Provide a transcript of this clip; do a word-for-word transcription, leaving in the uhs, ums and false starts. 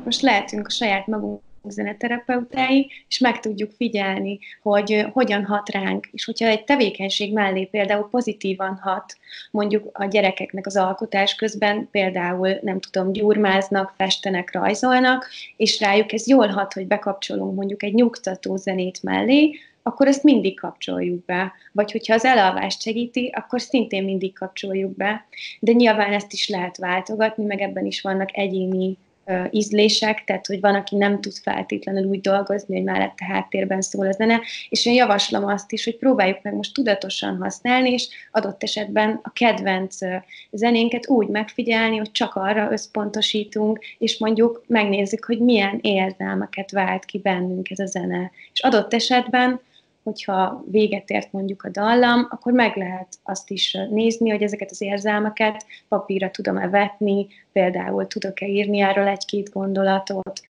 most lehetünk a saját magunk zeneterapeutái, és meg tudjuk figyelni, hogy hogyan hat ránk. És hogyha egy tevékenység mellé például pozitívan hat, mondjuk a gyerekeknek az alkotás közben, például nem tudom, gyurmáznak, festenek, rajzolnak, és rájuk ez jól hat, hogy bekapcsolunk mondjuk egy nyugtató zenét mellé, akkor ezt mindig kapcsoljuk be. Vagy hogyha az elalvást segíti, akkor szintén mindig kapcsoljuk be. De nyilván ezt is lehet váltogatni, meg ebben is vannak egyéni uh, ízlések, tehát hogy van, aki nem tud feltétlenül úgy dolgozni, hogy mellette háttérben szól a zene, és én javaslom azt is, hogy próbáljuk meg most tudatosan használni, és adott esetben a kedvenc uh, zenénket úgy megfigyelni, hogy csak arra összpontosítunk, és mondjuk megnézzük, hogy milyen érzelmeket vált ki bennünk ez a zene. És adott esetben hogyha véget ért mondjuk a dallam, akkor meg lehet azt is nézni, hogy ezeket az érzelmeket papírra tudom-e vetni, például tudok-e írni erről egy-két gondolatot,